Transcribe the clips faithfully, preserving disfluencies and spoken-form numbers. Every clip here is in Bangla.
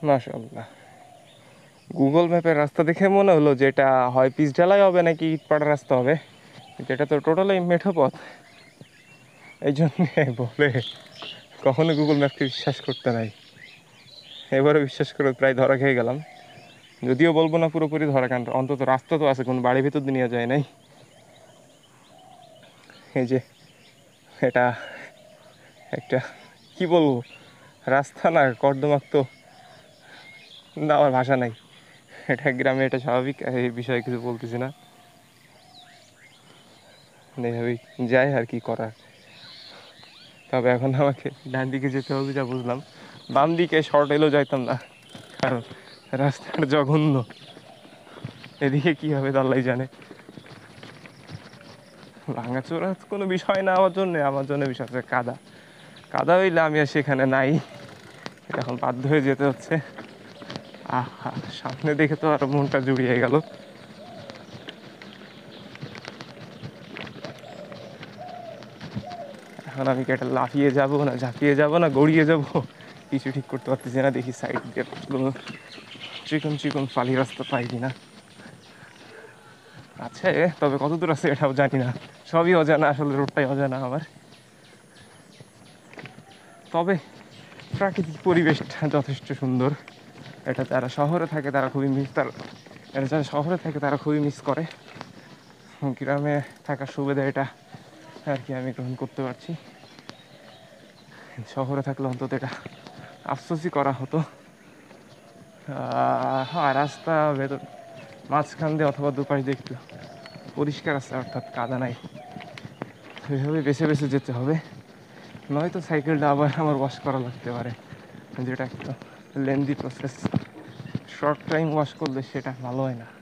মাশাআল্লাহ, গুগল ম্যাপের রাস্তা দেখে মনে হলো যে এটা হয় পিচ ঢালাই হবে নাকি ইটপাড়া রাস্তা হবে, কিন্তু এটা তো টোটালি মেঠো পথ। এই জন্যে বলে কখনো গুগল ম্যাপকে বিশ্বাস করতে নাই। এবারে বিশ্বাস করে প্রায় ধরা খেয়ে গেলাম, যদিও বলবো না পুরোপুরি ধরা, কারণ অন্তত রাস্তা তো আছে, কোনো বাড়ির ভিতর দিয়ে নিয়ে যায় নাই। এই যে এটা একটা কি বলবো, রাস্তা না কর্দমাক্ত, না আমার ভাষা নাই। এটা গ্রামে, এটা স্বাভাবিক, এই বিষয়ে কিছু বলতেছি না, এইভাবেই যাই আর কি করার। তবে এখন আমাকে ডান দিকে যেতে হবে যা বুঝলাম, বাম দিকে শর্ট এলেও যাইতাম না, কারণ রাস্তাটা জঘন্য। এদিকে কী হবে আল্লাহ জানে। ভাঙাচোরা কোনো বিষয় না আমার জন্যে, আমার জন্য বিষয় হচ্ছে কাদা। কাদা হইলে আমি আর সেখানে নাই, এখন বাধ্য হয়ে যেতে হচ্ছে। আহা, সামনে দেখে তো আরো মনটা জুড়িয়ে গেল। এখন আমি কি এটা লাফিয়ে যাবো না ঝাঁপিয়ে যাবো না গড়িয়ে যাবো, কিছু ঠিক করতে পারতেছি না। দেখি সাইড দিয়ে কোনো চিকন চিকন ফালি রাস্তা পাই কিনা। আছে, তবে কত দূর আছে এটাও জানি না, সবই অজানা, আসলে রোডটাই অজানা আমার। তবে প্রাকৃতিক পরিবেশটা যথেষ্ট সুন্দর। এটা যারা শহরে থাকে তারা খুবই মিস, তার এটা যারা শহরে থাকে তারা খুবই মিস করে। গ্রামে থাকার সুবিধা এটা আর কি আমি গ্রহণ করতে পারছি। শহরে থাকলে অন্তত এটা আফসোসই করা হতো। হ্যাঁ, রাস্তা ভেতর মাঝখান দিয়ে অথবা দুপাশ দিয়ে একটু পরিষ্কার আছে, অর্থাৎ কাদা নাই। সেভাবে বেছে বেছে যেতে হবে, নয়তো সাইকেলটা আবার আমার ওয়াশ করা লাগতে পারে, যেটা একটা lengthy process. Short time wash করলে সেটা ভালো হয় না।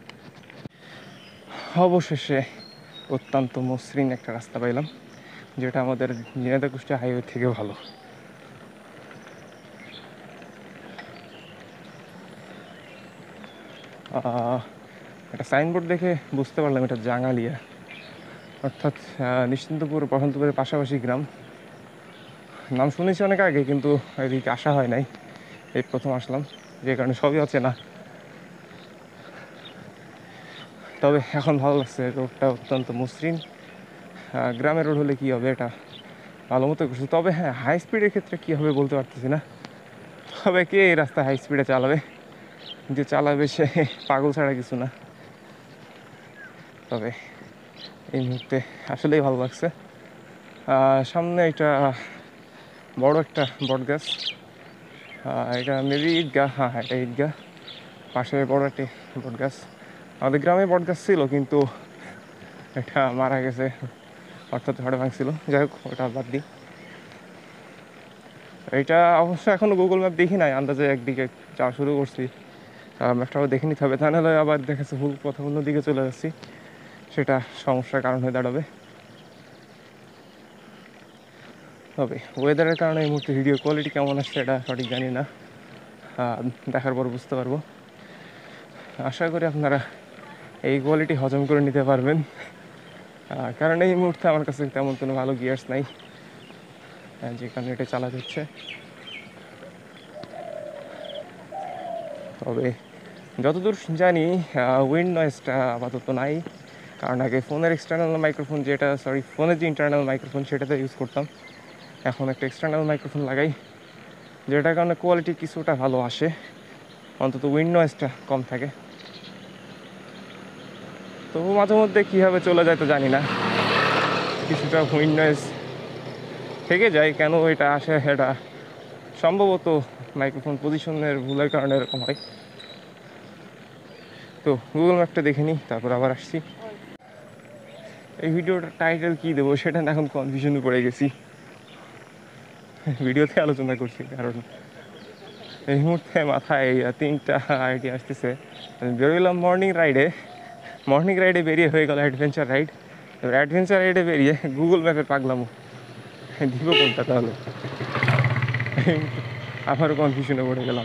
অবশেষে অত্যন্ত মসৃণ একটা রাস্তা পাইলাম, যেটা আমাদের ঝিনাইদহ কুষ্টিয়া হাইওয়ে থেকে ভালো। একটা সাইনবোর্ড দেখে বুঝতে পারলাম এটা জাঙ্গালিয়া, অর্থাৎ নিশ্চিন্তপুর বসন্তপুরের পাশাপাশি গ্রাম। নাম শুনেছি অনেক আগে, কিন্তু এদিকে আসা হয় নাই, এই প্রথম আসলাম, যে কারণে সবই আছে না। তবে এখন ভালো লাগছে, রোডটা অত্যন্ত মসৃণ। গ্রামের রোড হলে কী হবে, এটা ভালো মতো করছে। তবে হ্যাঁ, হাই স্পিডের ক্ষেত্রে কী হবে বলতে পারতেছি না। তবে কে এই রাস্তায় হাই স্পিডে চালাবে, যে চালাবে সে পাগল ছাড়া কিছু না। তবে এই মুহূর্তে আসলেই ভালো লাগছে। সামনে এটা বড় একটা বট গাছ, এটা মেবি ঈদগাহ, হ্যাঁ এটা ঈদগাহ, পাশে বড় একটি বট গাছ। আমাদের গ্রামে বট গাছ ছিল, কিন্তু এটা মারা গেছে, অর্থাৎ ঝড়ে ভাঙছিল। যাই হোক, ওটা বাদ দিই। এইটা অবশ্য এখনও গুগল ম্যাপ দেখি নাই, আন্দাজে একদিকে যাওয়া শুরু করছি, ম্যাপটাও দেখে নিতে হবে, তা নাহলে আবার দেখেছে ভুল কথা অন্য দিকে চলে যাচ্ছি, সেটা সমস্যার কারণ হয়ে দাঁড়াবে। তবে ওয়েদারের কারণে এই মুহূর্তে ভিডিও কোয়ালিটি কেমন আসছে এটা সঠিক জানি না, দেখার পর বুঝতে পারবো। আশা করি আপনারা এই কোয়ালিটি হজম করে নিতে পারবেন, কারণ এই মুহূর্তে আমার কাছে তেমন কোনো ভালো গিয়ার্স নাই, যে কারণে এটা চালাতে হচ্ছে। তবে যতদূর জানি উইন্ড নয়েজটা আপাতত নাই, কারণ আগে ফোনের এক্সটার্নাল মাইক্রোফোন, যেটা সরি ফোনের যে ইন্টারনাল মাইক্রোফোন সেটাতে ইউজ করতাম, এখন একটা এক্সটার্নাল মাইক্রোফোন লাগাই, যেটার কারণে কোয়ালিটি কিছুটা ভালো আসে, অন্তত উইন্ড নয়েজটা কম থাকে। তবু মাঝে মধ্যে কীভাবে চলে যায় তো জানি না, কিছুটা উইন্ড নয়েজ থেকে যায়। কেন এটা আসে, এটা সম্ভবত মাইক্রোফোন পজিশনের ভুলের কারণে এরকম হয়। তো গুগল ম্যাপটা দেখে নিই, তারপর আবার আসছি। এই ভিডিওটার টাইটেল কী দেবো সেটা না এখন কনফিউশনে পড়ে গেছি, ভিডিওতে আলোচনা করছি, কারণ এই মুহূর্তে মাথায় তিনটা আইডিয়া আসতেছে। বেরোলাম মর্নিং রাইডে, মর্নিং রাইডে বেরিয়ে হয়ে গেল অ্যাডভেঞ্চার রাইড, এবার অ্যাডভেঞ্চার রাইডে বেরিয়ে গুগল ম্যাপে পাগলামো দিব কোনটা, তাহলে আবারও কনফিউশনে পড়ে গেলাম।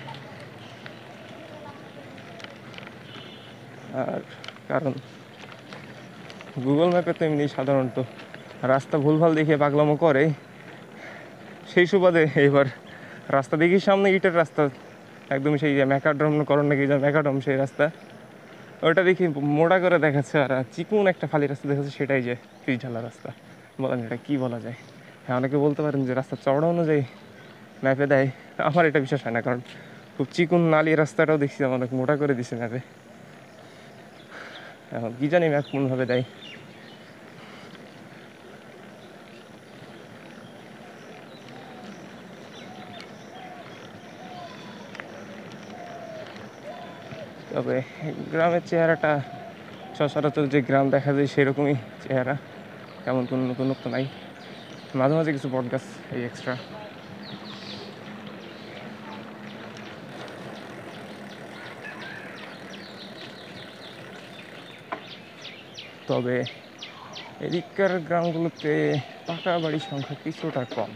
আর কারণ গুগল ম্যাপে তো এমনি সাধারণত রাস্তা ভুলভাল দেখিয়ে পাগলামো করে, সেই সুবাদে এবার রাস্তা দেখি সামনে ইটের রাস্তা, একদম সেই ম্যাকাড্রম করণ নাকি যে ম্যাকাড্রম সেই রাস্তা, ওটা দেখি মোটা করে দেখাচ্ছে, আর চিকুন একটা ফালি রাস্তা দেখাচ্ছে, সেটাই যে পিচ ঢালা রাস্তা। বলেন এটা কী বলা যায়? হ্যাঁ, অনেকে বলতে পারেন যে রাস্তা চওড়া অনুযায়ী ম্যাপে দেয়, আমার এটা বিশ্বাস হয় না, কারণ খুব চিকুন নালি রাস্তাটাও দেখছি অনেক মোটা করে দিছে ম্যাপে। এখন কী জানি ম্যাপ কোনভাবে দেয়। তবে গ্রামের চেহারাটা সচরাচর যে গ্রাম দেখা যায় সেরকমই চেহারা, তেমন কোনো নতুনত্ব নাই। মাঝে মাঝে কিছু বট গাছ এই এক্সট্রা। তবে এদিককার গ্রামগুলোতে পাকা বাড়ির সংখ্যা কিছুটা কম।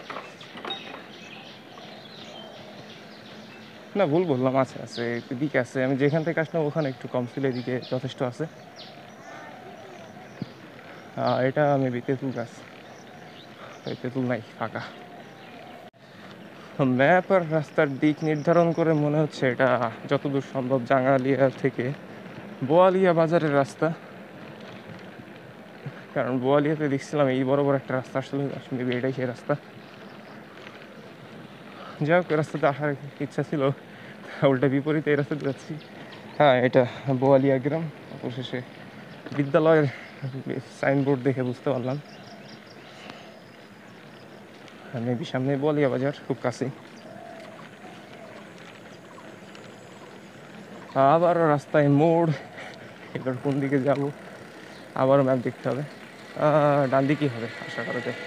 না, ভুল বললাম, আছে আছে এদিকে আছে, আমি যেখান থেকে আসলাম ওখানে একটু কম ছিল, এদিকে যথেষ্ট আছে। এটা মেবি তেঁতুল গাছ, তেঁতুল নাই, ফাঁকা। ম্যাপ আর রাস্তার দিক নির্ধারণ করে মনে হচ্ছে এটা যতদূর সম্ভব জাঙ্গালিয়া থেকে বোয়ালিয়া বাজারের রাস্তা, কারণ বোয়ালিয়াতে দেখছিলাম এই বড় বড় একটা রাস্তা আসলে, মেবি এটাই সেই রাস্তা। যাই হোক, রাস্তাতে আসার ইচ্ছা ছিল, উল্টা বিপরীতে এই রাস্তাতে যাচ্ছি। হ্যাঁ, এটা বোয়ালিয়া গ্রাম। অবশেষে বিদ্যালয়ের সাইনবোর্ড দেখে বুঝতে পারলাম মেবি সামনে বোয়ালিয়া বাজার, খুব কাছেই। আবারও রাস্তায় মোড়, এবার কোন দিকে যাব আবারও ম্যাপ দেখতে হবে। ডান দিকেই হবে আশা করা যায়।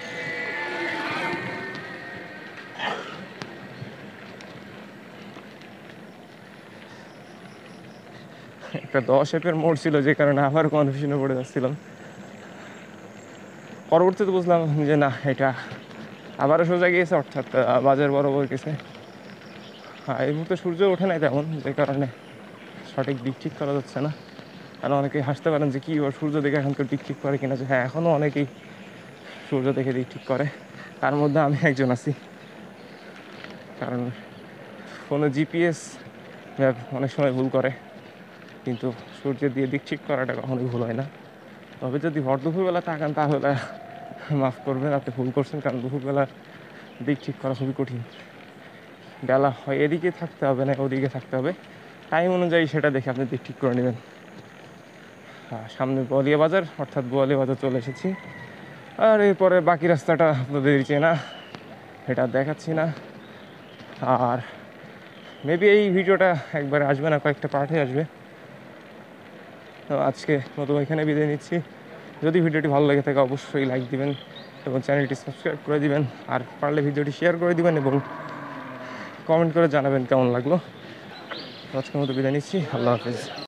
একটা দশ এপের মোড় ছিল, যে কারণে আবার কনফিউশনে পড়ে যাচ্ছিলাম। পরবর্তীতে বুঝলাম যে না, এটা আবারও সোজা গিয়েছে, অর্থাৎ বাজার বরাবর গেছে। হ্যাঁ, এই মুহূর্তে সূর্য ওঠে নাই তেমন, যে কারণে সঠিক দিক ঠিক করা যাচ্ছে না। কারণ অনেকেই হাসতে পারেন যে কী সূর্য দেখে এখনকার দিক ঠিক করে কিনা, যে হ্যাঁ, এখনও অনেকেই সূর্য দেখে দিক ঠিক করে, তার মধ্যে আমি একজন আছি। কারণ ফোনে জিপিএস ম্যাপ অনেক সময় ভুল করে, কিন্তু সূর্যের দিয়ে দিক ঠিক করাটা কখনোই ভুল হয় না। তবে যদি ভর দুপুরবেলা তাকান তাহলে মাফ করবেন, আপনি ভুল করছেন, কারণ দুপুরবেলা দিক ঠিক করা খুবই কঠিন। বেলা হয় এদিকে থাকতে হবে না ওদিকে থাকতে হবে, টাইম অনুযায়ী সেটা দেখে আপনি দিক ঠিক করে নেবেন। হ্যাঁ, সামনে বোয়ালিয়া বাজার, অর্থাৎ বোয়ালিয়া বাজার চলে এসেছি। আর এরপরে বাকি রাস্তাটা আপনাদের চেনা, এটা দেখাচ্ছি না। আর মেবি এই ভিডিওটা একবার আসবে না, কয়েকটা পার্টে আসবে। তো আজকে মতো এখানে বিদায় নিচ্ছি। যদি ভিডিওটি ভালো লেগে থাকে অবশ্যই লাইক দিবেন এবং চ্যানেলটি সাবস্ক্রাইব করে দিবেন, আর পারলে ভিডিওটি শেয়ার করে দিবেন এবং কমেন্ট করে জানাবেন কেমন লাগলো। আজকের মতো বিদায় নিচ্ছি, আল্লাহ হাফেজ।